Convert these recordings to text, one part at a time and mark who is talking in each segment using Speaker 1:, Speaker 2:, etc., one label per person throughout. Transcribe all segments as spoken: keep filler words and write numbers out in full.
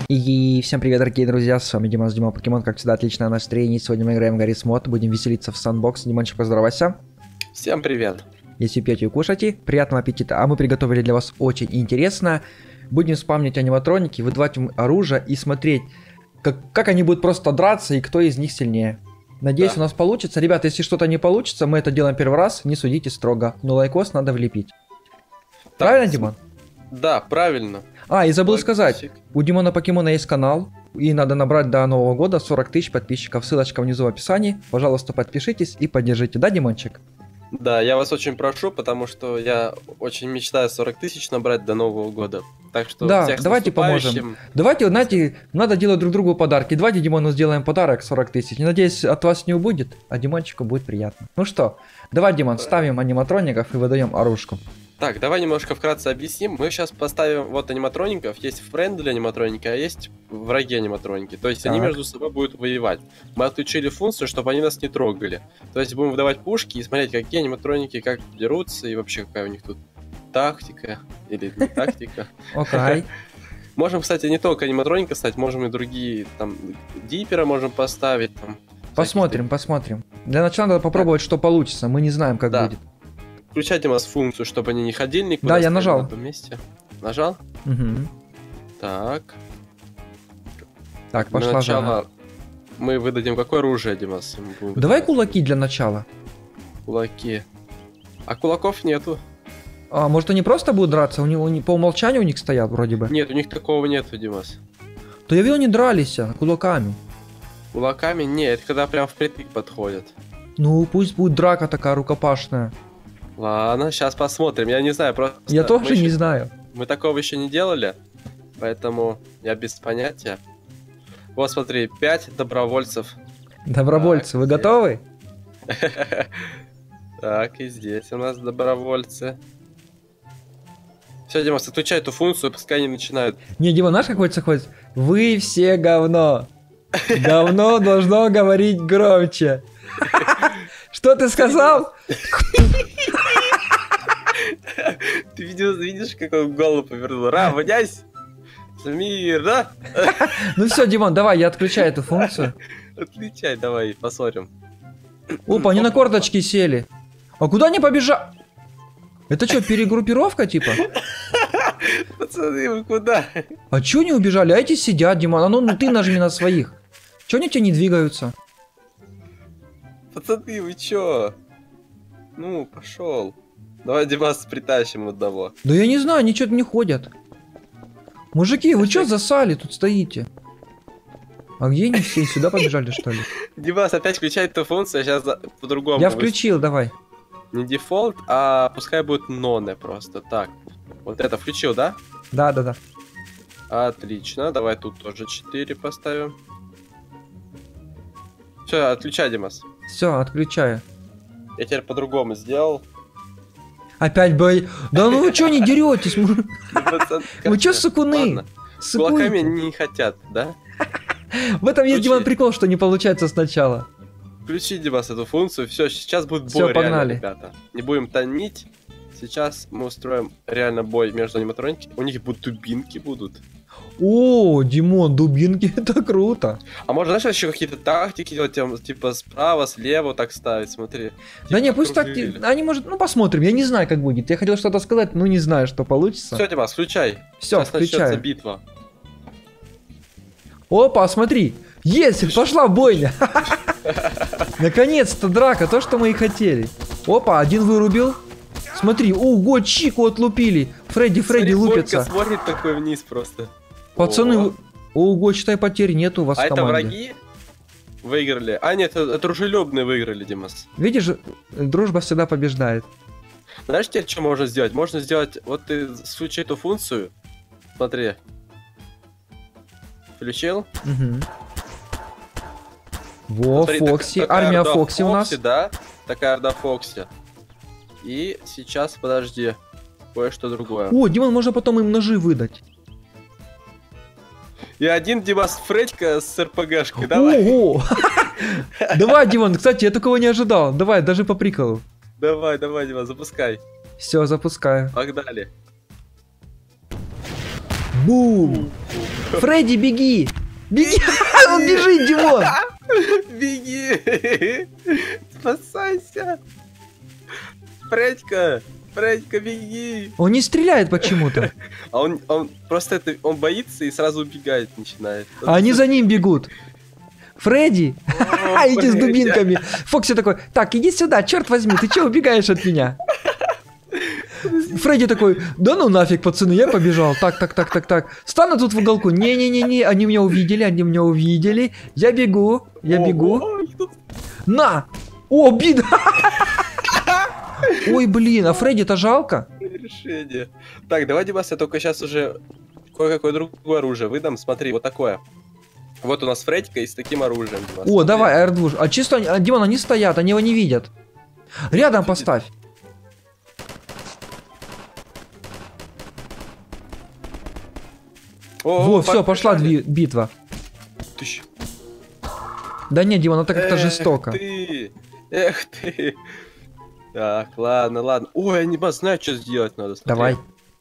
Speaker 1: И всем привет, дорогие друзья, с вами Димас, Дима Покемон, как всегда, отличное настроение. Сегодня мы играем в Гаррис Мод, будем веселиться в Sandbox. Димончик, поздоровайся.
Speaker 2: Всем привет.
Speaker 1: Если пьете и кушайте, приятного аппетита. А мы приготовили для вас очень интересно. Будем спамнить аниматроники, выдавать им оружие и смотреть, как, как они будут просто драться и кто из них сильнее. Надеюсь, да. У нас получится. Ребята, если что-то не получится, мы это делаем первый раз, не судите строго. Но лайкос надо влепить. Так, правильно, Димон?
Speaker 2: Да, правильно.
Speaker 1: А, и забыл
Speaker 2: Лайкосик.
Speaker 1: сказать, у Димона Покемона есть канал, и надо набрать до Нового года сорок тысяч подписчиков. Ссылочка внизу в описании. Пожалуйста, подпишитесь и поддержите. Да, Димончик?
Speaker 2: Да, я вас очень прошу, потому что я очень мечтаю сорок тысяч набрать до Нового года. Так что
Speaker 1: да,
Speaker 2: всех
Speaker 1: давайте поможем. Давайте, знаете, надо делать друг другу подарки. Давайте Димону сделаем подарок сорок тысяч. Надеюсь, от вас не убудет, а Димончику будет приятно. Ну что, давай, Димон, ставим аниматроников и выдаем оружку.
Speaker 2: Так, давай немножко вкратце объясним. Мы сейчас поставим вот аниматроников. Есть френдли аниматроники, а есть враги аниматроники. То есть так. Они между собой будут воевать. Мы отключили функцию, чтобы они нас не трогали. То есть будем выдавать пушки и смотреть, какие аниматроники как дерутся и вообще какая у них тут тактика или не тактика.
Speaker 1: Окей.
Speaker 2: Можем, кстати, не только аниматроника ставить, можем и другие, там, дипера можем поставить. Там,
Speaker 1: посмотрим, посмотрим. Для начала надо попробовать, что получится. Мы не знаем, как будет.
Speaker 2: Включайте у нас функцию, чтобы они не ходили никуда.
Speaker 1: Да, я нажал.
Speaker 2: На том месте. Нажал?
Speaker 1: Угу.
Speaker 2: Так.
Speaker 1: Так, пошла
Speaker 2: начала
Speaker 1: жара.
Speaker 2: Мы выдадим какое оружие, Димас?
Speaker 1: Давай кулаки для начала.
Speaker 2: Кулаки. А кулаков нету.
Speaker 1: А может они просто будут драться? У него не, по умолчанию у них стоят вроде бы.
Speaker 2: Нет, у них такого нету, Димас.
Speaker 1: То я видел, они дрались кулаками.
Speaker 2: Кулаками? Нет, это когда прям впритык подходят.
Speaker 1: Ну, пусть будет драка такая рукопашная.
Speaker 2: Ладно, сейчас посмотрим. Я не знаю, просто...
Speaker 1: Я тоже
Speaker 2: еще...
Speaker 1: не знаю.
Speaker 2: Мы такого еще не делали, поэтому я без понятия. Вот смотри, пять добровольцев.
Speaker 1: Добровольцы, так, вы здесь. Готовы?
Speaker 2: Так, и здесь у нас добровольцы. Все, Димас, отключай эту функцию, пускай они начинают. Не,
Speaker 1: Дима, знаешь, какой заходит? Вы все говно. Говно должно говорить громче. Что ты сказал?
Speaker 2: Ты видишь, видишь, как он голову повернул? Равняйся! Смирно!
Speaker 1: Ну все, Димон, давай, я отключаю эту функцию.
Speaker 2: Отключай, давай, посмотрим.
Speaker 1: Опа, они на корточки сели. А куда они побежали? Это что, перегруппировка типа?
Speaker 2: Пацаны, вы куда?
Speaker 1: А чё они убежали? А эти сидят, Димон. А ну, ну ты нажми на своих. Чё они тебя не двигаются?
Speaker 2: Пацаны, вы чё? Ну, пошел. Давай, Димас, притащим одного.
Speaker 1: Да я не знаю, они что-то не ходят. Мужики, вы чё засали тут стоите? А где они все? Сюда побежали, что ли?
Speaker 2: Димас, опять включай эту функцию, сейчас по-другому.
Speaker 1: Я включил, давай.
Speaker 2: Не дефолт, а пускай будет ноне просто. Так, вот это включил, да?
Speaker 1: Да, да, да.
Speaker 2: Отлично, давай тут тоже четыре поставим. Все, отключай, Димас.
Speaker 1: Все, отключаю.
Speaker 2: Я теперь по-другому сделал.
Speaker 1: Опять бой. Да ну вы чё не деретесь? Вы чё сукуны?
Speaker 2: С кулаками не хотят, да?
Speaker 1: В этом есть, Димон, прикол, что не получается сначала.
Speaker 2: Включи, Димас, эту функцию. Все, сейчас будет бой.
Speaker 1: Все, погнали,
Speaker 2: ребята. Не будем томить. Сейчас мы устроим реально бой между аниматрониками. У них будут дубинки будут.
Speaker 1: О, Димон, дубинки, это круто.
Speaker 2: А можно, знаешь, еще какие-то тактики делать, типа справа, слева так ставить, смотри.
Speaker 1: Да типа, не, пусть так, они может, ну посмотрим, я не знаю, как будет. Я хотел что-то сказать, но не знаю, что получится.
Speaker 2: Все, Димас, включай.
Speaker 1: Все, включай.
Speaker 2: Битва.
Speaker 1: Опа, смотри, есть, пошла бойня. Наконец-то драка, то, что мы и хотели. Опа, один вырубил. Смотри, ого, Чику отлупили. Фредди, Фредди лупится.
Speaker 2: Смотрит такой вниз просто.
Speaker 1: Пацаны, ого, считай, потерь нет у вас
Speaker 2: а
Speaker 1: в команде.
Speaker 2: А это враги выиграли? А нет, это дружелюбные выиграли, Димас.
Speaker 1: Видишь, дружба всегда побеждает.
Speaker 2: Знаешь, теперь что можно сделать? Можно сделать, вот ты включи эту функцию. Смотри. Включил?
Speaker 1: Угу. Во, смотри, Фокси, так, армия Фокси у нас.
Speaker 2: Да, такая орда Фокси. И сейчас, подожди, кое-что другое.
Speaker 1: О, Димон, можно потом им ножи выдать.
Speaker 2: И один, Димас, Фредька с РПГшкой, давай.
Speaker 1: Ого! Давай, Димон, кстати, я такого не ожидал. Давай, даже по приколу.
Speaker 2: Давай, давай, Димас, запускай.
Speaker 1: Все, запускаю.
Speaker 2: Погнали.
Speaker 1: Бум! Фредди, беги! Беги! Он бежит, Димон!
Speaker 2: Беги! Спасайся! Фредька! Фредька, беги!
Speaker 1: Он не стреляет почему-то.
Speaker 2: А он, он просто это, он боится и сразу убегать начинает.
Speaker 1: А они за ним бегут. Фредди!
Speaker 2: О,
Speaker 1: Иди с
Speaker 2: Фредди.
Speaker 1: дубинками. Фокси такой, так, иди сюда, черт возьми, ты че убегаешь от меня? Фредди такой, да ну нафиг, пацаны, я побежал. Так, так, так, так, так. Стану тут в уголку. Не-не-не-не, они меня увидели, они меня увидели. Я бегу, я
Speaker 2: О,
Speaker 1: бегу.
Speaker 2: о, тут-
Speaker 1: На! О, бида! Ой, блин, а Фредди-то жалко.
Speaker 2: Решение. Так, давай, Димас, я только сейчас уже кое-какое другое оружие выдам. Смотри, вот такое. Вот у нас Фредька и с таким оружием, Димас.
Speaker 1: О,
Speaker 2: смотри.
Speaker 1: давай, эр два. А чисто, они- а, Димон, они стоят, они его не видят. Рядом поставь.
Speaker 2: О,
Speaker 1: Во,
Speaker 2: о,
Speaker 1: все, пошла
Speaker 2: побежали.
Speaker 1: дви- битва.
Speaker 2: Тыщ.
Speaker 1: Да нет, Димон, это как-то
Speaker 2: Эх
Speaker 1: жестоко.
Speaker 2: ты, эх ты. Так, ладно, ладно. Ой, я не ба- знаю, что сделать надо. смотри.
Speaker 1: Давай.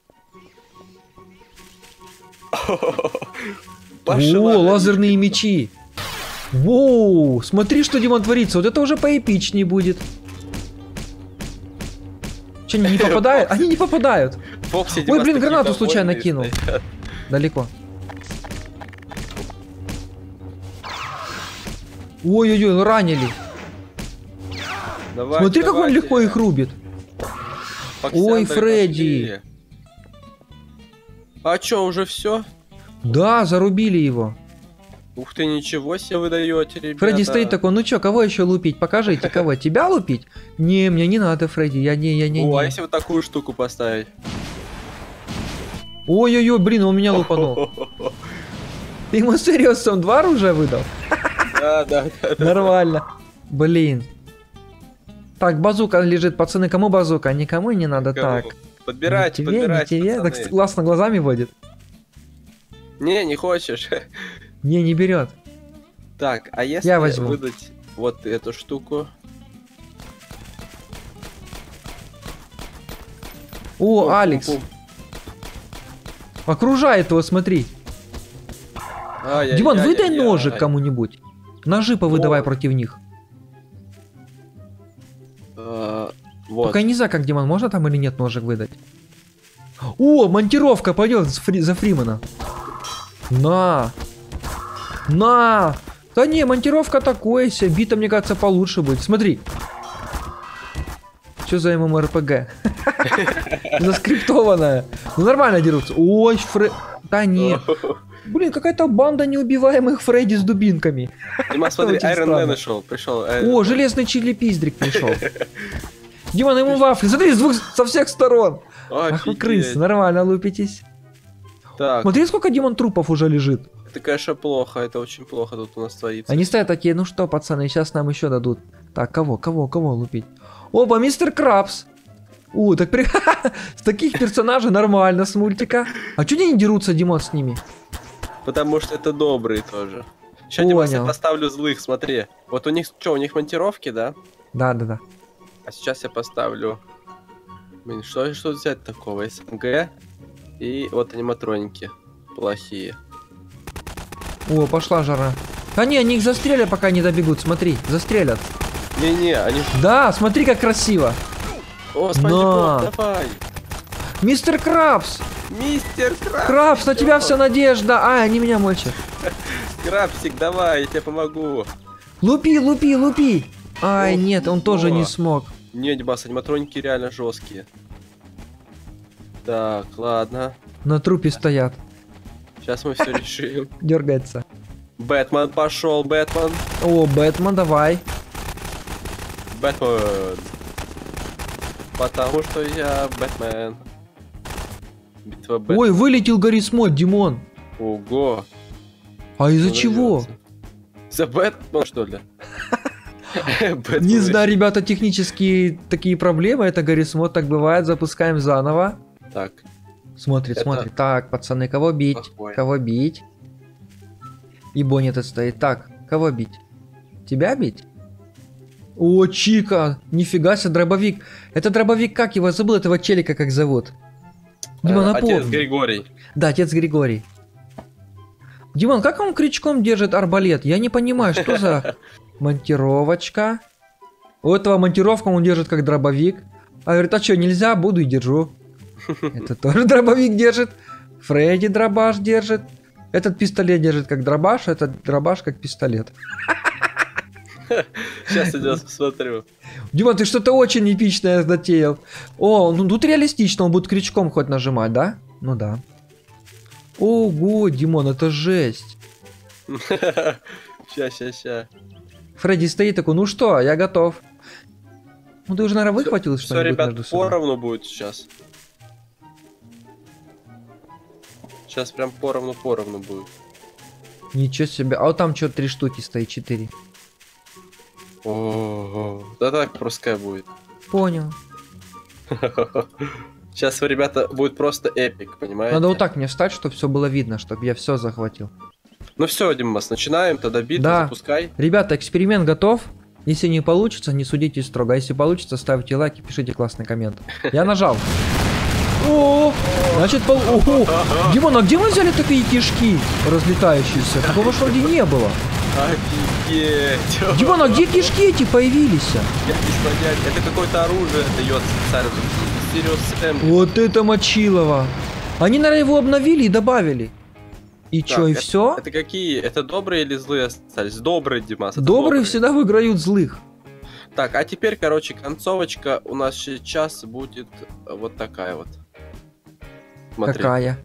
Speaker 2: Пошла,
Speaker 1: О,
Speaker 2: да,
Speaker 1: лазерные
Speaker 2: Мишка.
Speaker 1: мечи. Воу, смотри, что, Димон, творится. Вот это уже поэпичнее будет. Че, они не попадают? Они не попадают.
Speaker 2: Фокси,
Speaker 1: Ой,
Speaker 2: Димас,
Speaker 1: блин,
Speaker 2: такие
Speaker 1: гранату случайно
Speaker 2: довольные
Speaker 1: кинул.
Speaker 2: стоят.
Speaker 1: Далеко. Ой-ой-ой, ранили.
Speaker 2: Давайте,
Speaker 1: Смотри, как он
Speaker 2: давайте.
Speaker 1: легко их рубит.
Speaker 2: Фоксиандр,
Speaker 1: Ой, Фредди.
Speaker 2: пошли. А чё, уже все?
Speaker 1: Да, зарубили его.
Speaker 2: Ух ты, ничего себе вы даете, ребята.
Speaker 1: Фредди стоит такой, ну чё, кого еще лупить? Покажите, кого? Тебя лупить? Не, мне не надо, Фредди, я не, я не,
Speaker 2: О, а
Speaker 1: не.
Speaker 2: если вот такую штуку поставить?
Speaker 1: Ой-ой-ой, блин, он меня лупанул. Ты ему серьезно, он два оружия выдал?
Speaker 2: Да, да, да. да.
Speaker 1: Нормально. Блин. Так, базука лежит, пацаны, кому базука? Никому не надо,
Speaker 2: Кого?
Speaker 1: так.
Speaker 2: Подбирайте,
Speaker 1: Не тебе, не
Speaker 2: подбирайте,
Speaker 1: тебе, так
Speaker 2: пацаны.
Speaker 1: классно глазами водит.
Speaker 2: Не, не хочешь.
Speaker 1: Не, не берет.
Speaker 2: Так, а если
Speaker 1: Я возьму.
Speaker 2: выдать вот эту штуку?
Speaker 1: О,
Speaker 2: Пум,
Speaker 1: Алекс,
Speaker 2: пум,
Speaker 1: окружает его, смотри.
Speaker 2: пум. Ай-яй-яй-яй-яй.
Speaker 1: Димон, выдай ножик кому-нибудь. Ножи повыдавай
Speaker 2: Ой.
Speaker 1: против них.
Speaker 2: А, Вот.
Speaker 1: Только я не знаю, как, Димон, можно там или нет ножик выдать. О, монтировка пойдет с Фри- за Фримана. На. На. Да не, монтировка такое себе. Бита, мне кажется, получше будет. Смотри. Что за ММО-РПГ? Заскриптованная. Ну нормально дерутся. Ой, Фре... Да не. Блин, какая-то банда неубиваемых Фредди с дубинками.
Speaker 2: Дима, смотри,
Speaker 1: Очень
Speaker 2: Iron
Speaker 1: странно.
Speaker 2: Man нашел, пришел.
Speaker 1: О, железный чили-пиздрик пришел. Димон, ему вафли. Смотри, с двух, со всех сторон. Ах вы крысы, нормально лупитесь.
Speaker 2: Так,
Speaker 1: Смотри, сколько, Димон, трупов уже лежит.
Speaker 2: это, конечно, плохо, это очень плохо тут у нас творится.
Speaker 1: Они стоят такие, ну что, пацаны, сейчас нам еще дадут. Так, кого, кого, кого лупить? Опа, мистер Крабс. У, так при... С таких персонажей нормально, с мультика. А чё они не дерутся, Димон, с ними?
Speaker 2: Потому что это добрые тоже. Сейчас, Дима, я
Speaker 1: Понял.
Speaker 2: поставлю злых, смотри. Вот у них, что, у них монтировки, да?
Speaker 1: Да, да, да.
Speaker 2: А сейчас я поставлю... Блин, что, что взять такого? СНГ и вот аниматроники плохие.
Speaker 1: О, пошла жара. Да не, они их застрелят, пока не добегут, смотри, застрелят.
Speaker 2: Не-не, они... ж-
Speaker 1: Да, смотри, как красиво.
Speaker 2: О, Спанч
Speaker 1: На.
Speaker 2: Боб, давай!
Speaker 1: Мистер Крабс!
Speaker 2: Мистер Краб!
Speaker 1: Крабс, на тебя вся надежда. А, они меня мочат.
Speaker 2: Крабсик, давай, я тебе помогу.
Speaker 1: Лупи, лупи, лупи. Ай,
Speaker 2: Ох,
Speaker 1: нет, он тоже не
Speaker 2: о.
Speaker 1: смог.
Speaker 2: Не, Димас, аниматроники реально жесткие. Так, ладно.
Speaker 1: На трупе стоят.
Speaker 2: Сейчас мы все решим.
Speaker 1: Дергается.
Speaker 2: Бэтмен пошел, Бэтмен.
Speaker 1: О, Бэтмен, давай.
Speaker 2: Бэтмен. Потому что я Бэтмен. Битва Бэтмен.
Speaker 1: Ой, вылетел Гаррисмод, Димон.
Speaker 2: Ого.
Speaker 1: А из-за
Speaker 2: Что
Speaker 1: чего?
Speaker 2: нравится? За Бэтмен, что ли? Бэтмен.
Speaker 1: Не знаю, ребята, технические такие проблемы. Это Гаррисмод, так бывает. Запускаем заново.
Speaker 2: Так,
Speaker 1: Смотрит,
Speaker 2: Это-
Speaker 1: смотрит. Так, пацаны, кого бить?
Speaker 2: Плохой.
Speaker 1: Кого бить? И Бонни тут стоит. Так, кого бить? Тебя бить? О, Чика! Нифига себе, дробовик. Это дробовик, как его забыл, этого челика как зовут? Дима,
Speaker 2: Э,
Speaker 1: напомни.
Speaker 2: Отец Григорий.
Speaker 1: Да, отец Григорий. Димон, как он крючком держит арбалет? Я не понимаю, что за монтировочка. У этого монтировка он держит как дробовик. А говорит, а что, нельзя? Буду и держу. Это тоже дробовик держит. Фредди дробаш держит. Этот пистолет держит как дробаш, этот дробаш как пистолет.
Speaker 2: Сейчас я посмотрю.
Speaker 1: Димон, ты что-то очень эпичное затеял. О, ну тут реалистично, он будет крючком хоть нажимать, да? Ну да. Ого, Димон, это жесть.
Speaker 2: Ща, ща, ща.
Speaker 1: Фредди стоит такой, ну что, я готов. Ну ты уже, наверное, выхватил
Speaker 2: Все,
Speaker 1: что-нибудь
Speaker 2: ребят,
Speaker 1: между собой.
Speaker 2: поровну будет сейчас. Сейчас прям поровну-поровну будет.
Speaker 1: Ничего себе. А вот там что, три штуки стоит, четыре.
Speaker 2: Ого, да так пускай будет.
Speaker 1: Понял.
Speaker 2: Сейчас, ребята, будет просто эпик, понимаете?
Speaker 1: Надо вот так мне встать, чтобы все было видно, чтобы я все захватил.
Speaker 2: Ну все, Димас, начинаем, тогда битву
Speaker 1: Да.
Speaker 2: запускай.
Speaker 1: Ребята, эксперимент готов. Если не получится, не судите строго. А если получится, ставьте лайк и пишите классный коммент. Я нажал. О, значит, пол... Ого. Димон, а где мы взяли такие кишки разлетающиеся? Такого ж вроде не было.
Speaker 2: Офигеть.
Speaker 1: Димон, а где кишки эти появились?
Speaker 2: Я без понятия. Это какое-то оружие дает специально. Сириус М.
Speaker 1: Вот это мочилово. Они, наверное, его обновили и добавили. И
Speaker 2: Так,
Speaker 1: чё, и
Speaker 2: это-
Speaker 1: все?
Speaker 2: Это какие? Это добрые или злые остались? Добрые, Димас. это
Speaker 1: Добрые всегда выиграют злых.
Speaker 2: Так, а теперь, короче, концовочка у нас сейчас будет вот такая вот. Смотри.
Speaker 1: Какая?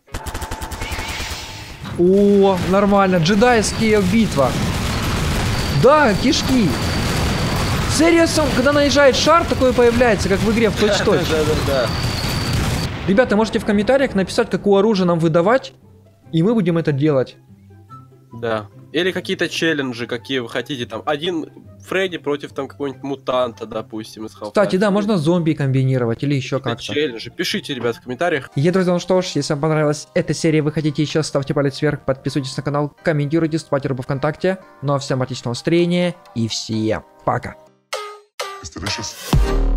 Speaker 1: О, нормально. Джедайская битва. Да, кишки. Серьезно, когда наезжает шар, такое появляется, как в игре в точь-точь.
Speaker 2: Да-да-да.
Speaker 1: Ребята, можете в комментариях написать, какое оружие нам выдавать, и мы будем это делать.
Speaker 2: Да. Или какие-то челленджи, какие вы хотите. Там один Фредди против там какого-нибудь мутанта, допустим, из Half-Life.
Speaker 1: Кстати, да, можно зомби комбинировать или еще
Speaker 2: Какие-то
Speaker 1: как-то.
Speaker 2: челленджи. Пишите, ребят, в комментариях.
Speaker 1: И, друзья, ну что ж, если вам понравилась эта серия, вы хотите еще, ставьте палец вверх, подписывайтесь на канал, комментируйте, вступайте в группу ВКонтакте. Ну а всем отличного настроения и всем пока.
Speaker 3: It's delicious.